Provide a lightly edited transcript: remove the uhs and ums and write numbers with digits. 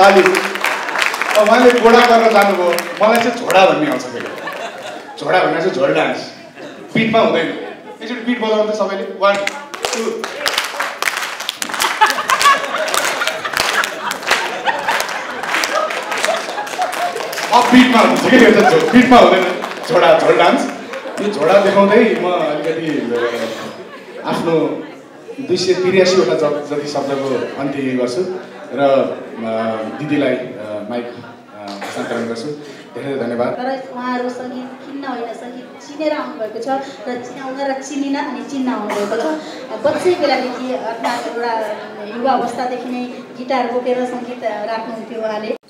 ताली उहाँले गोडा गर्न जानुभयो मलाई चाहिँ झोडा भन्ने आउँछ फेरि झोडा भन्ने चाहिँ झोल डान्स बिटमा हुँदैन एकचोटि बिट बजाउनु त सबैले 1 2 अब बिटमा हुन्छ कि यो त बिटमा हुँदैन झोडा झोल डान्स यो झोडा देखाउँदै म अलिकति आफ्नो 283 वटा जति शब्दको अन्त्य गर्छु र दिदीलाई माइक हस्तान्तरण गर्छु धेरै धन्यवाद तर उहाँहरू सङ्गीत किन्न होइन सङ्गीत चिनेर आउनुभएको छ र चिनाउन र चिनिन अनि चिन्न आउनुभएको छ बच्चै बेलादेखि अर्थात् एउटा युवा अवस्थादेखि नै गिटार बोकेर सङ्गीत राख्नुहुन्थ्यो उहाँले